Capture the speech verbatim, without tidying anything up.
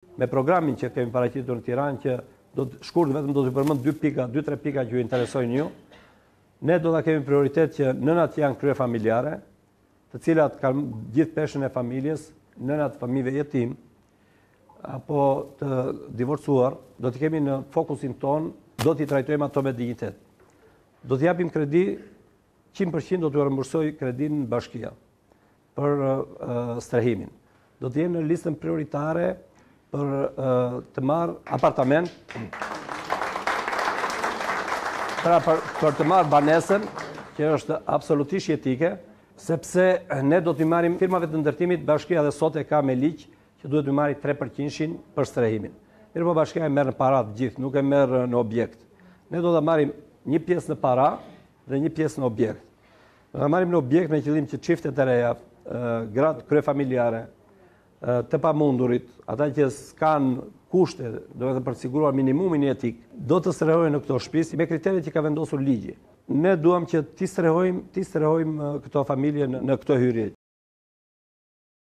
Me programin që kemi paraqitur në Tiranë, që do të shkurt vetëm do të përmend dy pika, dy tre pika që ju interesojnë ju. Ne do ta kemi prioritet që nënat janë krye familjare, të cilat kanë gjithë peshën e familjes, nënat fëmijëve jetim apo të divorcuar, do t'i kemi në fokusin ton, do t'i trajtojmë ato me dinjitet. Do t'i japim kredi, qind për qind do t'u rimbursoj kredin në bashkia për uh, strehimin. Do të jenë në listën prioritare për uh, të marrë apartament, pra për, për të marrë banesën, që është absolutisht jetike, sepse ne do t'i marrim firmave të ndërtimit, bashkia dhe sot e ka me ligj që duhet të marrë tre përqind për strehimin. Mirë po bashkia e merr në para të gjithë, nuk e merr në objekt. Ne do të marrim një pjesë në para dhe një pjesë në objekt. Do të marrim në objekt me qëllim që çiftet e reja, gratë kryefamiljare, të pamundurit, ata që s'kan kushte, do të për të siguruar minimumin jetik, do të strehojnë në këto shtëpi me kriteret që ka vendosur ligji. Ne duam që ti strehojmë, ti strehojmë këto familje në, në këto hyrje.